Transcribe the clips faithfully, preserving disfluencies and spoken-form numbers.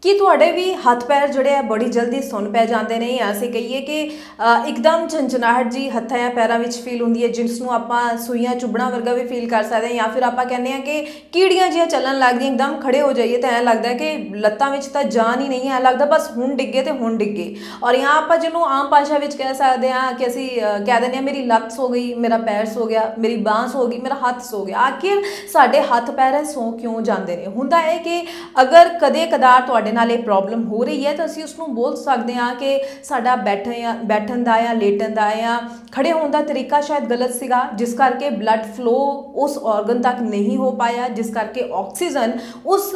कि तुहाडे भी हथ पैर जोड़े आ बड़ी जल्दी सुन पै जाते हैं, या असीं कहीए कि एकदम झंझनाहट जी हत्थां या पैरों में फील होंदी है, जिसनों आपां सूइयां चुभना वर्गा भी फील कर सकते हैं, या फिर आपां कहने हैं कि कीड़ियां जिहियां चलन लगदियां, एकदम खड़े हो जाइए तो ऐ लगता है कि लत्तां विच तां जान ही नहीं है, ऐ लगता बस हुण डिगे तो हुण डिगे। और यहाँ आपां जिन्हों आम भाषा विच कह सकते हैं कि असीं कह दिंदे मेरी लत्त सो गई, मेरा पैर सो गया, मेरी बांह सो गई, मेरा हथ सो गया। आखिर साडे हथ पैर सो क्यों जाते हैं? हुंदा है कि अगर कदे कदार तुहाडे नाल ये प्रॉब्लम हो रही है तो असीं उसनूं बोल सकते हैं कि साडा बैठन या बैठन दा या लेटन दा या खड़े होने का तरीका शायद गलत सीगा, जिस करके ब्लड फ्लो उस ऑर्गन तक नहीं हो पाया, जिस करके ऑक्सीजन उस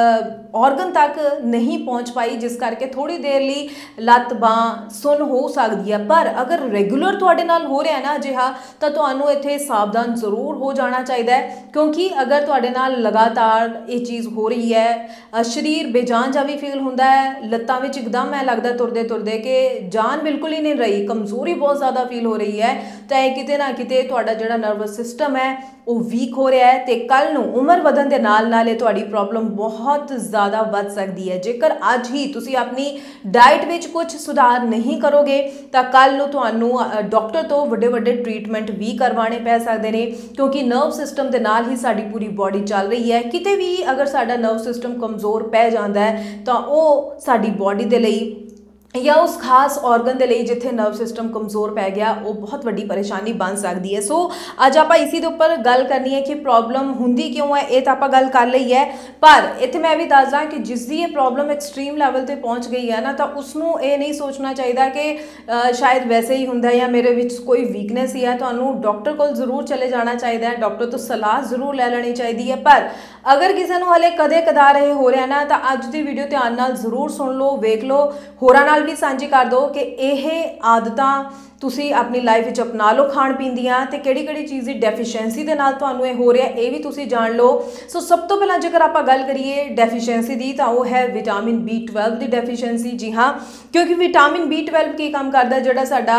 ऑर्गन तक नहीं पहुँच पाई, जिस करके थोड़ी देर लिए लत्त बांह सुन हो सकती है। पर अगर रेगूलर तुहाडे नाल हो रहा है ना अजिहा, तो तुहानूं इत्थे सावधान जरूर हो जाना चाहिए, क्योंकि अगर तुहाडे नाल लगातार ये चीज़ हो रही है, शरीर बेजान जा भी फील होंदा है, लत्तां विच एकदम ऐ लगदा तुरदे तुरदे कि जान बिल्कुल ही नहीं रही, कमजोरी बहुत ज़्यादा फील हो रही है, तो यह किते ना किते तुहाडा जिहड़ा नर्वस सिस्टम है वो वीक हो रहा है, तो कल नूं उम्र वधन दे नाल नाल ये तुहाडी प्रॉब्लम बहुत ज़्यादा वध सकती है। जेकर अज ही तुसीं अपनी डाइट विच कुछ सुधार नहीं करोगे तो कल नूं तुहानूं डॉक्टर तो वड्डे वड्डे ट्रीटमेंट भी करवाने पै सकदे ने, क्योंकि नर्व सिस्टम के नाल ही साडी पूरी बॉडी चल रही है। किते भी अगर साडा नर्व सिस्टम कमज़ोर पै जाता है तो वो साडी बॉडी दे लई या उस खास ऑर्गन के लिए जिथे नर्व सिस्टम कमज़ोर पै गया वो बहुत वड्डी परेशानी बन सकती है। सो अज आप इसी के उपर गल करनी है कि प्रॉब्लम हुंदी क्यों है, ये तो आप गल कर ली है, पर इत्थे मैं भी दस दा कि जिसकी ये प्रॉब्लम एक्सट्रीम लैवल पर पहुँच गई है ना, तो उसनों ये नहीं सोचना चाहिए कि शायद वैसे ही हुंदा या मेरे विच कोई वीकनेस ही है। तुहानूं डॉक्टर को जरूर चले जाना चाहिए, डॉक्टर तो सलाह जरूर लै लैनी चाहिए है। पर अगर किसी को हले कदे कदार ये हो रहा ना, तो अज की वीडियो ध्यान नाल जरूर सुन लो, वेख लो, होरां नाल भी सांझी कर दो कि यह आदतां तुसी अपनी लाइफ विच अपना लो खाण पीण दियां, ते किहड़ी किहड़ी चीज़ की डेफिशिएंसी दे नाल तुहानूं ये हो रहा है ये भी तुसी जान लो। सो सब तो पहला जेकर आप गल करिए डेफिशिएंसी की, तो वह है विटामिन बी ट्वेल्व की डेफिशिएंसी। जी हाँ, क्योंकि विटामिन बी ट्वेल्व की काम करता जिहड़ा साडा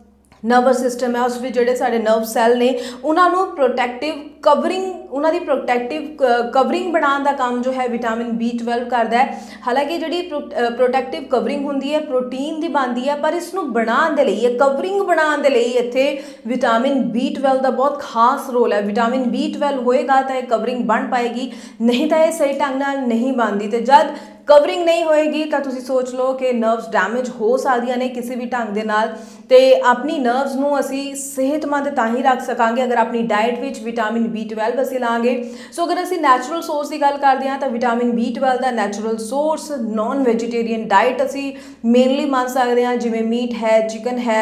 नर्वस सिस्टम है उस जोड़े साढ़े नर्व सैल ने उन्होंने प्रोटैक्टिव कवरिंग उन्होंने प्रोटैक्टिव कवरिंग बनाने का काम जो है विटामिन बी ट्वेल्व करता है। हालांकि जी प्रोटैक्टिव कवरिंग होंगी है प्रोटीन की बनती है, पर इसनों बनाने के लिए कवरिंग बनाने के लिए इत्थे विटामिन बी ट्वेल्व का बहुत खास रोल है। विटामिन बी ट्वेल्व होएगा तो यह कवरिंग बन पाएगी, नहीं तो यह सही ढंग नाल नहीं बनती। तो जब कवरिंग नहीं होएगी तो तुसी सोच लो कि नर्व्स डैमेज हो सकदियां ने किसी भी ढंग दे नाल, ते अपनी नर्व्स नूं असी सेहतमंद तां ही रख सकांगे अगर अपनी डाइट विच विटामिन बी ट्वेल्व असी लांगे। सो अगर असी नैचुरल सोर्स की गल करते हैं तो विटामिन बी ट्वेल्व का natural source non vegetarian diet असी मेनली मान सकते हैं, जिमें मीट है, चिकन है,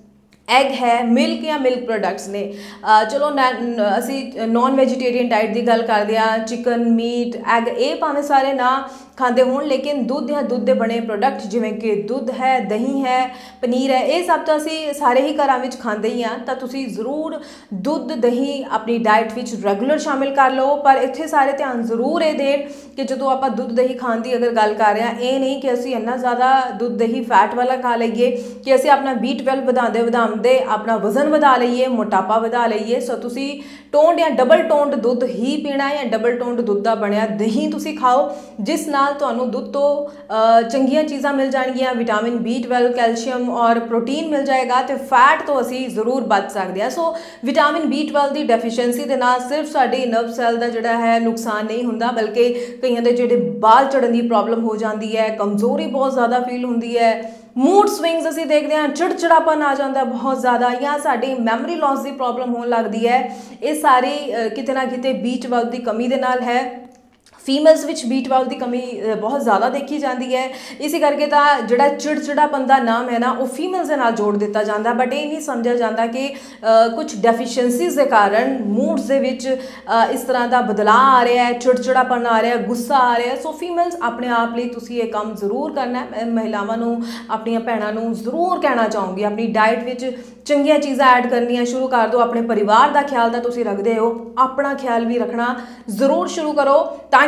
एग है, मिल्क या मिल्क प्रोडक्ट्स ने। आ, चलो असी नॉन वेजिटेरियन डाइट की गल करते हैं, चिकन मीट एग ये भावें सारे ना खाते हो, लेकिन दुध या दुध के बने प्रोडक्ट जिमें कि दुध है, दही है, पनीर है, ये सब तो असी सारे ही घर में खाते ही हाँ। तो तुसी जरूर दुध दही अपनी डाइट विच रेगूलर शामिल कर लो, पर इत्थे सारे ध्यान जरूर ये देन कि जो आप दुध दही खाने की अगर गल कर रहे हैं, ये नहीं कि असी इन्ना ज़्यादा दुध दही फैट वाला खा लीए कि असी अपना बी ट्वेल्व वधाते वधाते अपना वजन वधा लीए, मोटापा वधा लीए। सो तुसी टोंड या डबल टोंड दुध ही पीना है, या डबल टोंड दुध का बनया दही तुसी खाओ, जिस नाल तुहानूं दुध तो चंगियां चीज़ां मिल जाएगियां, विटामिन बी ट्वेल्व कैल्शियम और प्रोटीन मिल जाएगा, तो फैट तो असी जरूर बच सकते हैं। सो विटामिन बी ट्वेल्व की डेफिशिएंसी के नाल सिर्फ साडी नर्व सैल का जिहड़ा है नुकसान नहीं होंदा, बल्कि कईयां दे जिहड़े बाल झड़न की प्रॉब्लम हो जाती है, कमज़ोरी बहुत ज़्यादा फील होंदी है, मूड स्विंग्स असी देखते हैं, चिड़चिड़ापन आ जाता है बहुत ज़्यादा, या साडी मैमरी लॉस की प्रॉब्लम होने लगती है। ये सारी किते ना किते बी ट्वेल्व की कमी दे नाल है। फीमेल्स विच बी ट्वेल्व की कमी बहुत ज़्यादा देखी जाती है, इसी करके तो जोड़ा चिड़चिड़ापन का नाम है ना वो फीमेल्स के नाल जोड़ दिता जाता, बट ये नहीं समझा जाता कि आ, कुछ डेफिशिएंसीज के कारण मूड्स के विच आ, इस तरह का बदलाव आ रहा है, चिड़चिड़ापन आ रहा है, गुस्सा आ रहा है। सो फीमेल्स अपने आप लिए तुसी ये काम जरूर करना है। महिलावां नूं अपनी भैणां नूं जरूर कहना चाहूँगी अपनी डाइट विच चंगियां चीज़ां ऐड करनियां शुरू कर दो, अपने परिवार का ख्याल तो तुसी रखते हो, अपना ख्याल भी रखना जरूर शुरू करो, ताकि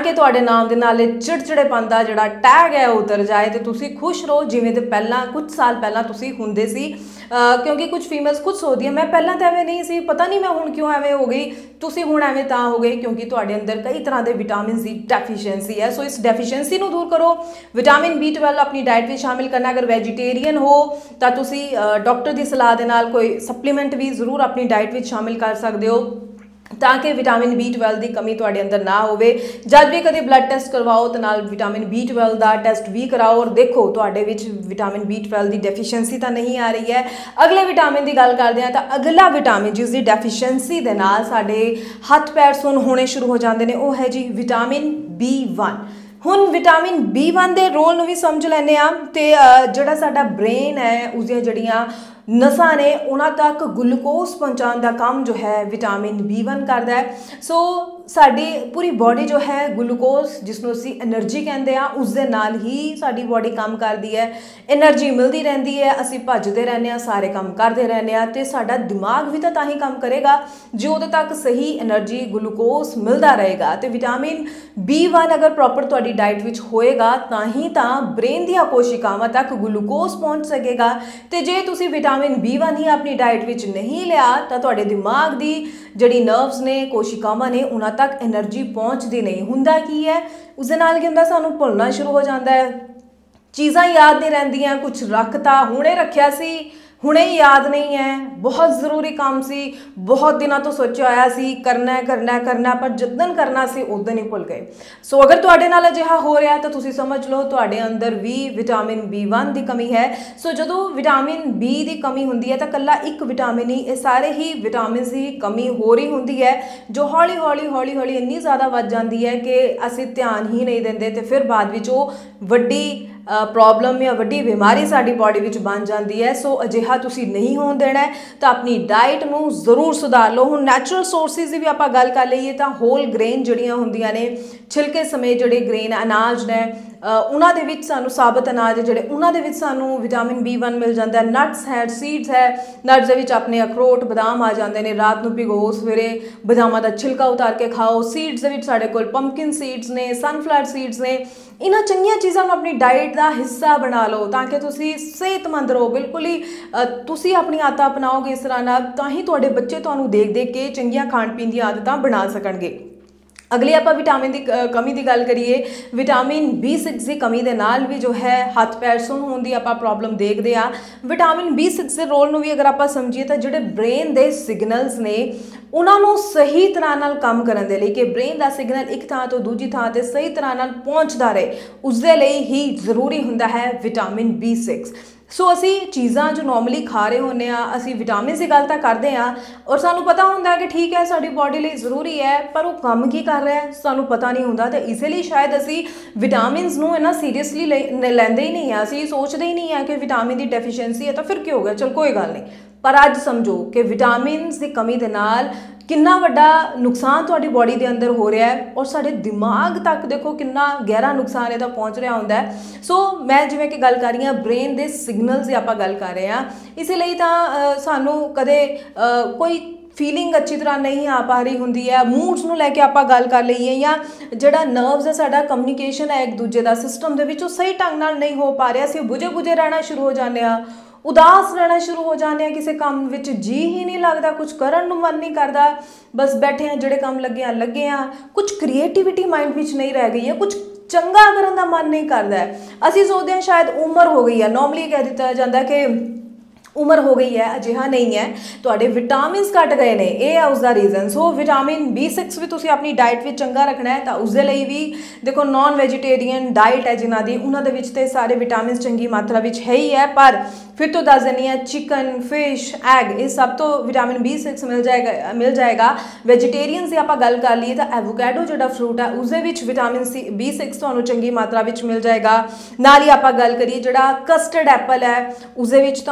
कि तुहाडे नाम दे नाल चिड़चिड़ेपन दा जिहड़ा टैग है उतर जाए तो तुसी खुश रहो जिवें ते पहला कुछ साल पहला तुसी हुंदे सी। क्योंकि कुछ फीमेल्स खुद सोचदी मैं पहला तो एवें नहीं सी, पता नहीं मैं हुण क्यों एवें हो गई, तुसी हुण एवें तां हो गए क्योंकि तुहाडे अंदर कई तरह के विटामिन दी डेफिशिएंसी है। सो इस डेफिशिएंसी नूं दूर करो। विटामिन बी ट्वेल्व अपनी डाइट में शामिल करना। अगर वैजीटेरियन हो तो तुसी डॉक्टर की सलाह दे नाल कोई सप्लीमेंट भी जरूर अपनी डाइट में शामिल कर सकते हो ताकि विटामिन बी ट्वेल्व की कमी तुहाडे अंदर ना होवे। जब भी कभी ब्लड टेस्ट करवाओ तो नाल विटामिन बी ट्वेल्व का टेस्ट भी कराओ और देखो तुहाडे विच विटामिन बी ट्वेल्व की डेफिशिएंसी तो नहीं आ रही है। अगले विटामिन की गल करते हैं तो अगला विटामिन जिसकी डेफिशिएंसी दे नाल साडे हत्थ पैर सुन होने शुरू हो जाते हैं वह है जी विटामिन बी वन। हुण विटामिन बी वन के रोल नूं भी समझ लैंदे आ ते जिहड़ा साडा ब्रेन है उसदियां जिहड़ियां नसां ने उन्हां तक ग्लूकोज पहुँचाने का काम जो है विटामिन बी वन करता है। सो साडी पूरी बॉडी जो है ग्लूकोज जिसनों असी एनर्जी कहते हैं उस दे नाल ही साडी बॉडी काम करती है। एनर्जी मिलती रहती है, असी भजते रहने हैं, सारे काम करते रहने हैं तो साडा दिमाग भी तो तां ही काम करेगा जो उहदे तक सही एनर्जी ग्लूकोज मिलता रहेगा। तो विटामिन बी वन अगर प्रॉपर तुहाडी डाइट विच होएगा तां ही तां ब्रेन दियां कोशिकावां तक ग्लूकोज पहुँच सकेगा। तो जे तुसी विटामिन बी वन ही अपनी डाइट विच नहीं लिया तो तुहाडे दिमाग दी जिहड़ी नर्व्स ने कोशिकावां ने उन्हां तक एनर्जी पहुँचती नहीं। हुंदा की है उस दे नाल की हुंदा सानूं भुलना शुरू हो जाता है, चीज़ां याद नहीं रहिंदियां, कुछ रखता हुणे रखिया सी हुणे ही याद नहीं है, बहुत ज़रूरी काम सी, बहुत दिनों तो सोचा होया सी करना है करना है करना पर जिद्दन करना सी उदन ही भुल गए। सो अगर तुहाडे नाल अजिहा हो रहा तो तुसी समझ लो तुहाडे अंदर भी विटामिन बी वन की कमी है। सो जदों विटामिन बी की कमी हुंदी है तो कल्ला एक विटामिन ही ये सारे ही विटामिन की कमी हो रही हुंदी है जो हौली हौली हौली हौली इन्नी ज़्यादा वध जाती है कि असी ध्यान ही नहीं देंदे तो फिर बाद विच वो वड्डी प्रॉब्लम या वड्डी बीमारी साडी बॉडी विच बन जाती है। सो अजिहा तुसी नहीं होण देना है तो अपनी डाइट नूं जरूर सुधार लो। हुण नैचुरल सोर्सिस की भी आपां गल कर लईए तो होल ग्रेन जिहड़ियां हुंदियां ने छिलके समेत जिहड़े ग्रेन अनाज ने उन्हां दे विच सानूं साबत अनाज जिहड़े उन्हां दे विच सानूं विटामिन बी वन मिल जाता है। नट्स है, सीड्स है, नट्स दे विच अपने अखरोट बदाम आ जाते हैं, रात नूं भिगो सवेरे बदामां दा छिलका उतार के खाओ। सीड्स दे विच साडे कोल पंपकिन सीड्स ने, सनफ्लावर सीड्स ने, इन्हां चंगियां चीज़ां नूं अपनी डाइट का हिस्सा बना लो ताकि तुसी सेहतमंद रहो। बिल्कुल ही तुसी अपनी आदतां अपनाओगे इस तरह नाल तां ही तुहाडे बच्चे तुहानूं देख देख के चंगियां खाण पीण दी आदतां बना सकणगे। अगली आप विटामिन की कमी की गल करिए, विटामिन बी सिक्स की कमी के नाल भी जो है हत्थ पैर सुन होने की आप प्रॉब्लम देखते हैं। विटामिन बी सिक्स के रोल भी अगर आप समझिए तो जोड़े ब्रेन के सिग्नल्स ने उन्होंने सही तरह नाल काम करने के लिए कि ब्रेन का सिग्नल एक थां तो दूजी थां ते सही तरह नाल पहुँचता रहे उसके लिए ही जरूरी होंदा है विटामिन बी सिक्स। सो असी चीज़ां जो नॉर्मली खा रहे होंने आ असी विटामिन की गल तो करते हैं और सानू पता होंदा कि ठीक है साडी बॉडी लिए ज़रूरी है पर वो काम की कर रहा है सानू पता नहीं होंदा। तो इसलिए शायद असी विटामिनस नूं इन्ना सीरीयसली लैंदे ही नहीं है, असी सोचते ही नहीं है कि विटामिन की डेफिशिएंसी है तो फिर क्या हो गया, चल कोई गल नहीं। पर अज समझो कि विटामिन की कमी के नाल कितना वड्डा नुकसान तुहाडी बॉडी के अंदर हो रहा है और साडे दिमाग तक देखो कितना गहरा नुकसान इहदा पहुँच रहा होंदा है। सो मैं जिवें कि गल कर रही हाँ ब्रेन के सिग्नल्स की आपां गल कर रहे हैं, इसलिए तो सानू कदे कोई फीलिंग अच्छी तरह नहीं आ पा रही होंदी है, मूड्स नूं लैके आपां गल कर लईए या जिहड़ा नर्व्स है साडा कम्यूनीकेशन है एक दूजे का सिस्टम दे विच सही ढंग नाल नहीं हो पा रहा, असीं बुझे बुझे रहना शुरू हो जाने आ, उदास रहना शुरू हो जाने किसी काम विच जी ही नहीं लगता, कुछ करन नूं मन नहीं करता, बस बैठे हैं जिहड़े काम लगे हैं लगे हैं, कुछ क्रिएटिविटी माइंड विच नहीं रह गई है, कुछ चंगा करन दा मन नहीं करता है। असीं सोचते हैं शायद उम्र हो गई है, नॉर्मली कह दिता जाता है कि उम्र हो गई है, अजिहा नहीं है, तुहाडे विटामिन घट गए ने, ये है उसका reason. So vitamin B six भी तुसीं अपनी डाइट में चंगा रखना है तो उसके लिए भी देखो नॉन वेजिटेरियन डाइट है जिन्हों की उन्होंने विच ते सारे विटामिन चंगी मात्रा में है ही है, पर फिर तो दस देनी है चिकन फिश एग ये सब तो विटामिन बी सिक्स मिल जाएगा मिल जाएगा। वेजिटेरियन की आप गल कर लीए तो एवोकैडो जो फ्रूट है उसके विटामिन सी बी सिक्स तो चंगी मात्रा में मिल जाएगा। नाल ही आप गल करिए जो कस्टर्ड एप्पल है उसके तो चंगी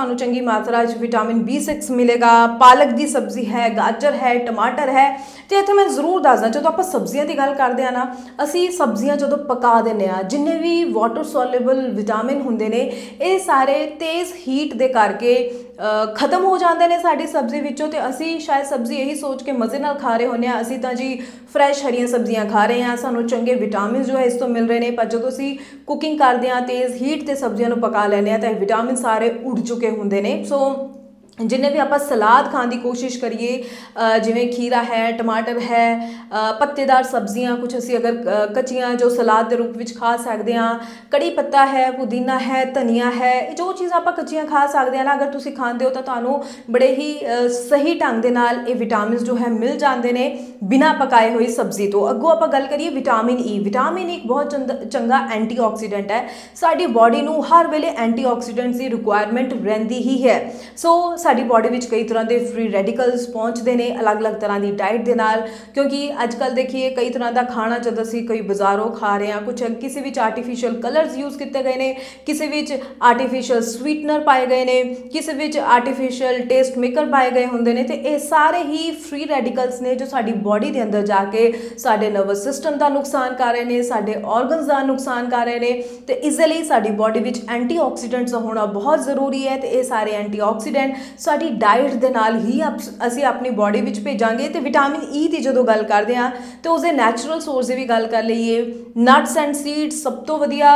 मात्रा च विटामिन बी सिक्स मिलेगा। पालक की सब्जी है, गाजर है, टमाटर है। तो इत्थे मैं जरूर दसदा, जो आप सब्जियां की गल करते हैं ना, असी सब्जियां जो पका देने आ, जिन्ने भी वाटर सॉल्युबल विटामिन होंदे ने, ये सारे तेज़ हीट दे करके खत्म हो जाते हैं साड़ी सब्जी विचों। तो असी शायद सब्जी यही सोच के मज़े नाल खा रहे होंगे, असी तो जी फ्रैश हरियां सब्जियां खा रहे हैं, सानू चंगे विटामिन जो है इस तो मिल रहे हैं। पर जो असी कुकिंग करते हैं, तेज़ हीट से सब्जियां पका लेने, तो विटामिन सारे उड़ चुके होंगे ने। सो जिन्हें भी आप सलाद खाने की कोशिश करिए, जिमें खीरा है, टमाटर है, पत्तेदार सब्जियां कुछ असी अगर कच्चियां जो सलाद के रूप में खा सकते हैं, कड़ी पत्ता है, पुदीना है, धनिया है, जो चीज़ आप कच्चियां खा सकते हैं ना, अगर तुम खाते हो तो तुहानू बड़े ही सही ढंग के नाल ये विटामिन जो है मिल जाते हैं बिना पकाए हुई सब्जी तो। अगों आप गल करिए विटामिन ई। विटामिन ई बहुत चंगा एंटीऑक्सीडेंट है, साडी बॉडी नू हर वेले एंटीऑक्सीडेंट्स की रिक्वायरमेंट रहिंदी ही है। सो साडी बॉडी विच कई तरह के फ्री रेडिकल्स पहुँचते हैं अलग अलग तरह की डाइट के नाल, क्योंकि अजकल देखिए कई तरह का खाना जब असी कोई बाज़ारों खा रहे हैं, कुछ किसी भी आर्टिफिशियल कलर्स यूज़ किए गए हैं, किसी भी आर्टिफिशियल स्वीटनर पाए गए हैं, किसी भी आर्टिफिशियल टेस्ट मेकर पाए गए होंगे ने। तो ये सारे ही फ्री रेडिकल्स ने जो साडी बॉडी के अंदर जाके साडे नर्वस सिस्टम का नुकसान कर रहे हैं, साडे ऑर्गनस का नुकसान कर रहे हैं। तो इस लिए साडी बॉडी विच एंटीऑक्सीडेंट्स होना बहुत ज़रूरी है। तो ये सारे एंटीऑक्सीडेंट साडी डाइट दे नाल ही असी अपनी बॉडी विच भेजांगे। तो विटामिन ई की जो गल करते हैं तो उसके नैचुरल सोर्स की भी गल कर लीए, नट्स एंड सीड्स सब तो वधिया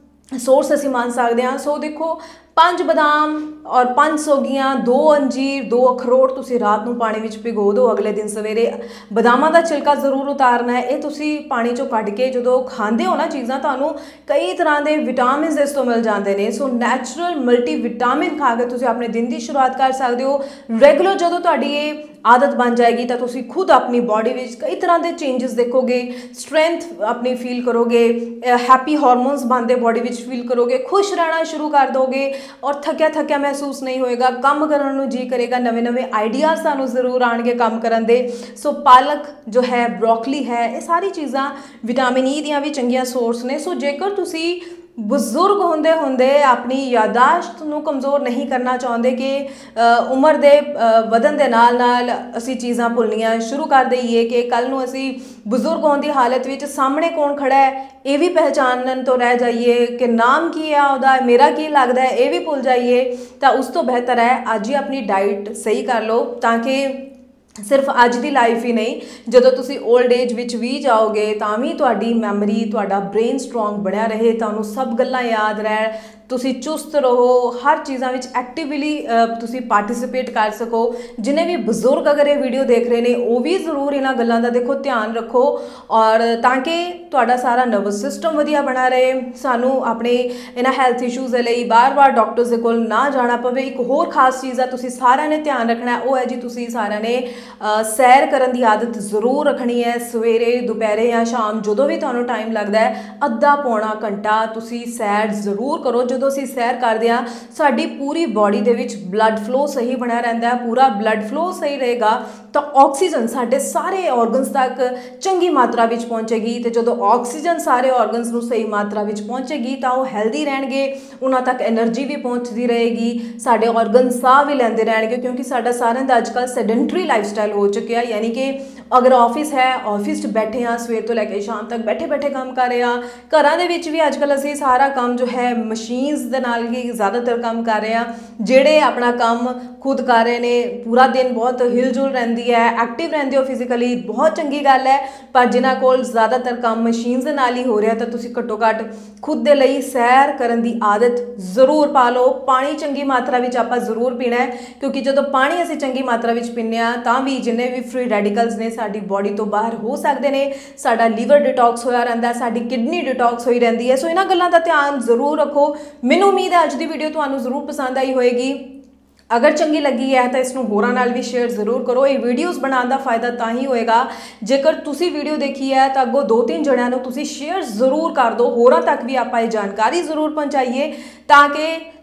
सोर्स असी मान सकते हैं। सो देखो पांच बदाम और पांच सौगियां, दो अंजीर, दो अखरोट तुसी रात को पानी में भिगो दो, अगले दिन सवेरे बदामां का छिलका जरूर उतारना है। ये तुसी पानी चो कढ़ के जो खाते हो ना चीज़ां, तुहानू कई तरह के विटामिन इस तो मिल जाते हैं। सो नैचुरल मल्टी विटामिन खा के तुसी अपने दिन की शुरुआत कर सकते हो। रेगुलर जो तुहाडी ये आदत बन जाएगी तो तुसी खुद अपनी बॉडी में कई तरह के चेंजेस देखोगे, स्ट्रेंथ अपनी फील करोगे, हैप्पी हार्मोन्स बनते बॉडी में फील करोगे, खुश रहना शुरू कर दोगे और थक्या थक्या महसूस नहीं होएगा, काम करने को जी करेगा, नवे नवे आइडियाज़ सानू जरूर आएंगे काम करन दे। सो पालक जो है, ब्रोकली है, ये सारी चीज़ां विटामिन ई दियां भी चंगियां सोर्स ने। सो जेकर तुसी बुजुर्ग होंदे होंदे अपनी यादाश्त नू कमज़ोर नहीं करना चाहते कि उम्र दे वधन दे नाल नाल असी चीज़ां भुलनियां शुरू कर दईए कि कल नू असी बुजुर्ग होने की हालत विच सामने कौन खड़ा है ये भी पहचानन तो रह जाइए कि नाम की है उहदा, मेरा की लगता है ये भी भुल जाइए। तो उस तो बेहतर है अज ही अपनी डाइट सही कर लो, ताकि सिर्फ अज की लाइफ ही नहीं, जो तुसी ओल्ड एज विच भी जाओगे तो भी तुहाडी मैमरी, तुहाडा ब्रेन स्ट्रोंग बनया रहे, तुहानू सब गल्लां याद रह, तुसी चुस्त रहो, हर चीज़ों में एक्टिवली तुसी पार्टिसिपेट कर सको। जिन्हें भी बजुर्ग अगर ये वीडियो देख रहे हैं वो भी जरूर इन्हां गल्लां दा देखो ध्यान रखो, और ताकि तुहाडा सारा नर्वस सिस्टम वधिया बना रहे, सानू अपने इन्हां हैल्थ इशूज़ दे लई बार बार डॉक्टर्स दे कोल ना जाना पवे। एक होर खास चीज़ है तुसी सारिਆਂ ने ध्यान रखना है, वो है जी तुसी सारिਆਂ ने सैर करन दी आदत जरूर रखनी है। सवेरे दोपहरे या शाम जो भी तुहानू टाइम लगता है अद्धा पौना घंटा तुसी सैर जरूर करो। जो असी सैर करते हैं साडी पूरी बॉडी दे विच ब्लड फ्लो सही बना रहिंदा है, पूरा ब्लड फ्लो सही रहेगा तो ऑक्सीजन साडे सारे ऑर्गनस तक चंगी मात्रा विच पहुँचेगी। तो जो ऑक्सीजन सारे ऑर्गनस नू सही मात्रा विच पहुँचेगी तो वो हैल्दी रहणगे, उन्हां तक एनर्जी भी पहुँचती रहेगी, साडे ऑर्गन साह भी लैंदे रहणगे, क्योंकि साडा सारिਆਂ दा अजकल सेडेंटरी लाइफ स्टाइल हो चुका है। यानी कि अगर ऑफिस है, ऑफिस बैठे हाँ सवेर तो लैके शाम तक बैठे बैठे काम कर रहे हैं, घरां दे विच भी अजकल असीं सारा काम जो है मशीन दे नाल ही ज़्यादातर काम कर रहे हैं। जेड़े अपना काम खुद कर रहे हैं पूरा दिन बहुत हिलजुल रहिंदी है, एक्टिव रहिंदे हो फिजिकली, बहुत चंगी गल है। पर जिन्हां कोल ज़्यादातर काम मशीन दे नाल ही हो रहा, तो तुसीं घट्टो घट्ट खुद दे लई सैर करन दी आदत जरूर पा लो। पानी चंगी मात्रा विच आपां जरूर पीना है, क्योंकि जो पानी असीं चंगी मात्रा विच पीने आ तां भी जिन्ने भी फ्री रेडिकल्स ने साडी बॉडी तो बाहर हो सकते हैं, साडा लीवर डिटॉक्स होया रहिंदा, साडी किडनी डिटॉक्स होई रहिंदी है। सो इन्हां गल्लां दा ध्यान जरूर रखो। मैनूं उम्मीद है अज दी वीडियो तुहानूं जरूर पसंद आई होएगी। अगर चंगी लगी है तो इसनूं होरां नाल भी शेयर जरूर करो। ये वीडियोज़ बनाने का फायदा तां ही होएगा जेकर तुसी वीडियो देखी है तो अगों दो तीन जणियां नूं तुसी शेयर जरूर कर दो, होरां तक भी आपां ये जानकारी जरूर पहुँचाइए, ताकि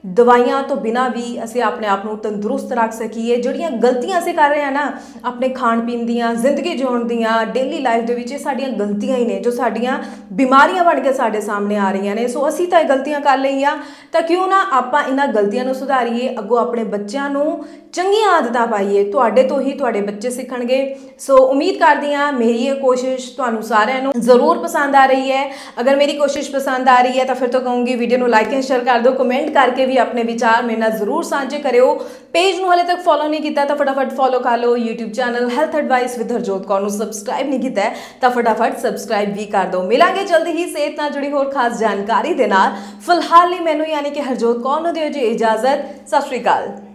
ਦਵਾਈਆਂ ਤੋਂ ਬਿਨਾਂ ਵੀ ਅਸੀਂ ਆਪਣੇ ਆਪ ਨੂੰ ਤੰਦਰੁਸਤ ਰੱਖ ਸਕੀਏ। ਜਿਹੜੀਆਂ ਗਲਤੀਆਂ ਅਸੀਂ ਕਰ ਰਹੇ ਹਾਂ ਨਾ ਆਪਣੇ ਖਾਣ ਪੀਣ ਦੀਆਂ, ਜ਼ਿੰਦਗੀ ਜਿਉਣ ਦੀਆਂ, ਡੇਲੀ ਲਾਈਫ ਦੇ ਵਿੱਚ, ਇਹ ਸਾਡੀਆਂ ਗਲਤੀਆਂ ਹੀ ਨੇ ਜੋ ਸਾਡੀਆਂ ਬਿਮਾਰੀਆਂ ਬਣ ਕੇ ਸਾਡੇ ਸਾਹਮਣੇ ਆ ਰਹੀਆਂ ਨੇ। ਸੋ ਅਸੀਂ ਤਾਂ ਇਹ ਗਲਤੀਆਂ ਕਰ ਲਈਆਂ, ਤਾਂ ਕਿਉਂ ਨਾ ਆਪਾਂ ਇਹਨਾਂ ਗਲਤੀਆਂ ਨੂੰ ਸੁਧਾਰੀਏ, ਅੱਗੋਂ ਆਪਣੇ ਬੱਚਿਆਂ ਨੂੰ ਚੰਗੀਆਂ ਆਦਤਾਂ ਪਾਈਏ। ਤੁਹਾਡੇ ਤੋਂ ਹੀ ਤੁਹਾਡੇ ਬੱਚੇ ਸਿੱਖਣਗੇ। ਸੋ ਉਮੀਦ ਕਰਦੀ ਹਾਂ ਮੇਰੀ ਇਹ ਕੋਸ਼ਿਸ਼ ਤੁਹਾਨੂੰ ਸਾਰਿਆਂ ਨੂੰ ਜ਼ਰੂਰ ਪਸੰਦ ਆ ਰਹੀ ਹੈ। ਅਗਰ ਮੇਰੀ ਕੋਸ਼ਿਸ਼ ਪਸੰਦ ਆ ਰਹੀ ਹੈ ਤਾਂ ਫਿਰ ਤੋਂ ਕਹੂੰਗੀ ਵੀਡੀਓ ਨੂੰ ਲਾਈਕ ਐਂਡ ਸ਼ੇਅਰ ਕਰ ਦਿਓ, ਕਮੈਂਟ ਕਰਕੇ ਵੀ ਆਪਣੇ ਵਿਚਾਰ ਮੇਰੇ ਨਾਲ ਜ਼ਰੂਰ ਸਾਂਝੇ ਕਰਿਓ। ਪੇਜ ਨੂੰ ਹਾਲੇ ਤੱਕ ਫੋਲੋ ਨਹੀਂ ਕੀਤਾ ਤਾਂ ਫਟਾਫਟ ਫੋਲੋ ਕਰ ਲਓ। YouTube channel health advice with Harjot Kaur ਨੂੰ ਸਬਸਕ੍ਰਾਈਬ ਨਹੀਂ ਕੀਤਾ ਤਾਂ ਫਟਾਫਟ ਸਬਸਕ੍ਰਾਈਬ ਵੀ ਕਰ ਦਿਓ। ਮਿਲਾਂਗੇ ਜਲਦੀ ਹੀ ਸਿਹਤ ਨਾਲ ਜੁੜੀ ਹੋਰ ਖਾਸ ਜਾਣਕਾਰੀ ਦੇ ਨਾਲ। ਫਿਲਹਾਲ ਲਈ ਮੈਨੂੰ ਯਾਨੀ ਕਿ ਹਰਜੋਤ ਕੌਰ ਨੂੰ ਦਿਓ ਜੀ ਇਜਾਜ਼ਤ। ਸਤਿ ਸ਼੍ਰੀ ਅਕਾਲ।